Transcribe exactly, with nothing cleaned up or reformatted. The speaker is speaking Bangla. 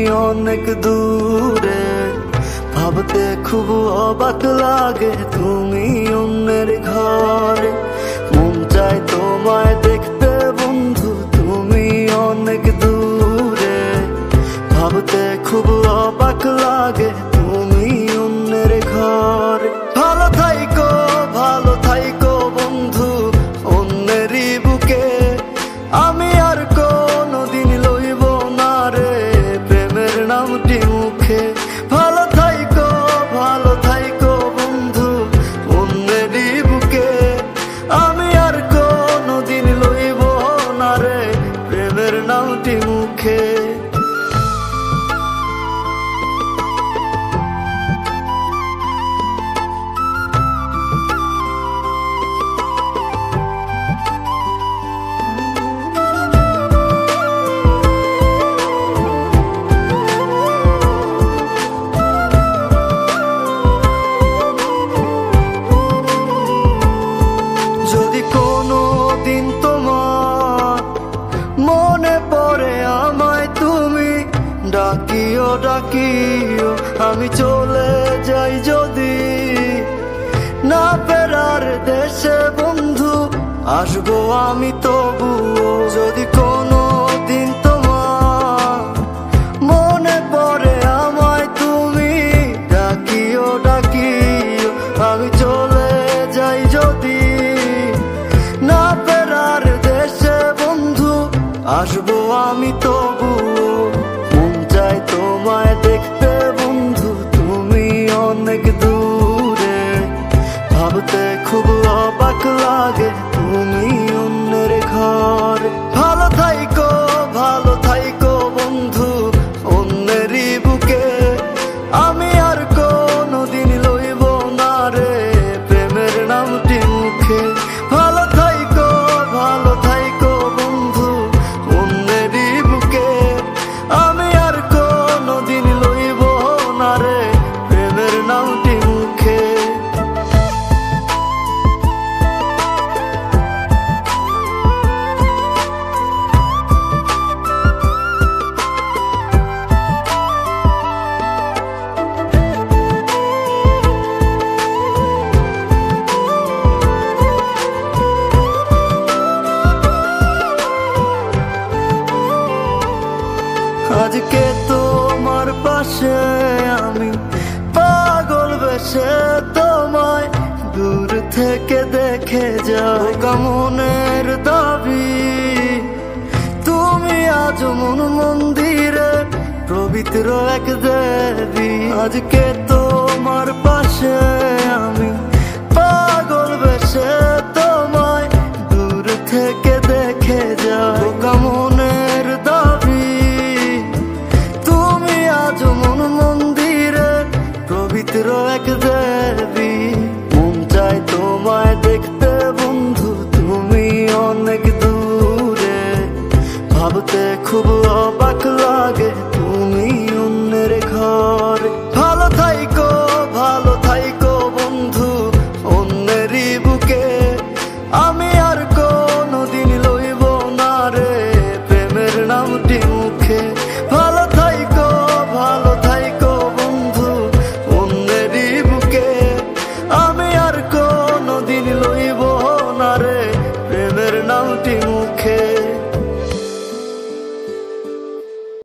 অনেক দূরে, ভাবতে খুব অবাক লাগে তুমি অন্যের ঘরে। মন চায় তোমায় দেখতে বন্ধু, তুমি অনেক দূরে, ভাবতে খুব অবাক লাগে তুমি অন্যের ঘরে। ভালো থাইকো ভালো থাইকো বন্ধু অন্যেরই বুকে, আমি আর কোনদিন লইব না রে প্রেমের নামটি মুখে। ভালো থাইকো ভালো থাইকো বন্ধু অন্যেরই বুকে, আমি আর কোনদিন লইব না রে প্রেমের নামটি মুখে। যদি কোনো দিন তোমার মনে পড়ে আমায় তুমি ডাকিও ডাকিও, আমি চলে যাই যদি না ফেরার দেশে বন্ধু, আসবো আমি তবুও। যদি কোনো দিন তোমার মনে পড়ে আমায় তুমি ডাকিও ডাকিও, আমি চলে যাই যদি না ফেরার দেশে বন্ধু, আসবো আমি তবুও। মন চায় তোমায় দেখতে বন্ধু, তুমি অনেক দূরে, ভাবতে খুব অবাক লাগে তুমি অন্যের ঘরে। ভালো থাইকো ভালো থাইকো বন্ধু অন্যেরই বুকে, আমি আর কোনদিন লইব না রে প্রেমের নামটি মুখে। ভালো থাইকো ভালো থাইকো বন্ধু অন্যেরই বুকে, আমি আর কোনদিন লইব না রে প্রেমের নামটি মুখে। আজকে তোমার পাশে আমি পাগল বেশে তোমায় দূর থেকে দেখে যাই, মনের দাবি তুমি আজ মন মন্দিরে পবিত্র এক দেবী। আজকে তোমার পাশে আমি পাগল বেশে তোমায় দূর থেকে দেখে যাই, মনের দাবি তুমি আজ মন মন্দিরে পবিত্র এক